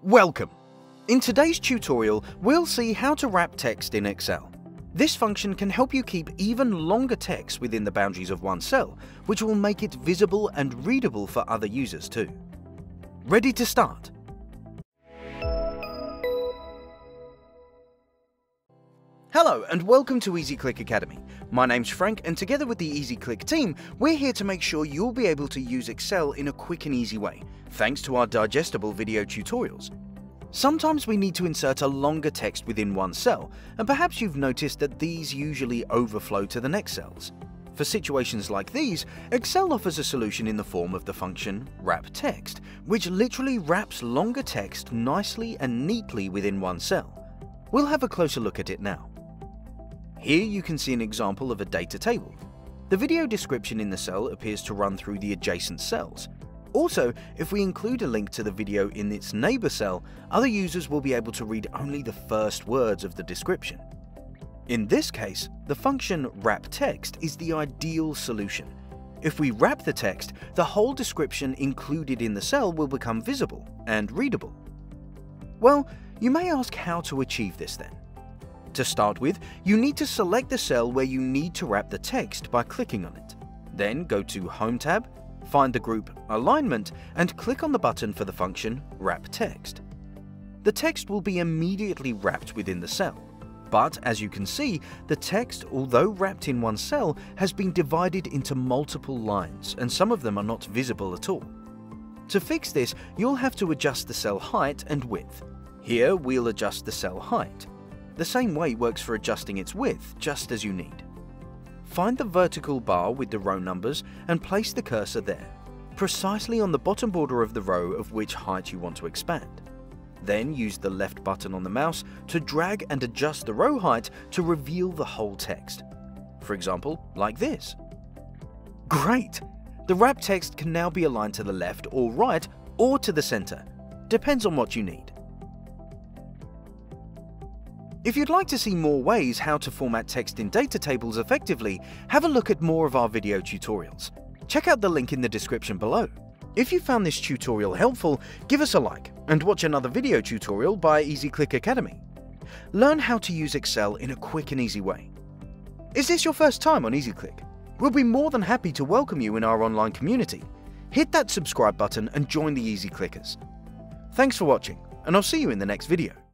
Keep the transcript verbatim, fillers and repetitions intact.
Welcome! In today's tutorial, we'll see how to wrap text in Excel. This function can help you keep even longer text within the boundaries of one cell, which will make it visible and readable for other users too. Ready to start? Hello and welcome to EasyClick Academy. My name's Frank, and together with the EasyClick team, we're here to make sure you'll be able to use Excel in a quick and easy way, thanks to our digestible video tutorials. Sometimes we need to insert a longer text within one cell, and perhaps you've noticed that these usually overflow to the next cells. For situations like these, Excel offers a solution in the form of the function wrap text, which literally wraps longer text nicely and neatly within one cell. We'll have a closer look at it now. Here you can see an example of a data table. The video description in the cell appears to run through the adjacent cells. Also, if we include a link to the video in its neighbor cell, other users will be able to read only the first words of the description. In this case, the function wrap text is the ideal solution. If we wrap the text, the whole description included in the cell will become visible and readable. Well, you may ask how to achieve this then. To start with, you need to select the cell where you need to wrap the text by clicking on it. Then go to Home tab, find the group Alignment, and click on the button for the function Wrap Text. The text will be immediately wrapped within the cell. But as you can see, the text, although wrapped in one cell, has been divided into multiple lines, and some of them are not visible at all. To fix this, you'll have to adjust the cell height and width. Here, we'll adjust the cell height. The same way works for adjusting its width, just as you need. Find the vertical bar with the row numbers and place the cursor there, precisely on the bottom border of the row of which height you want to expand. Then use the left button on the mouse to drag and adjust the row height to reveal the whole text. For example, like this. Great! The wrap text can now be aligned to the left or right or to the center. Depends on what you need. If you'd like to see more ways how to format text in data tables effectively, have a look at more of our video tutorials. Check out the link in the description below. If you found this tutorial helpful, give us a like and watch another video tutorial by EasyClick Academy. Learn how to use Excel in a quick and easy way. Is this your first time on EasyClick? We'll be more than happy to welcome you in our online community. Hit that subscribe button and join the EasyClickers. Thanks for watching, and I'll see you in the next video.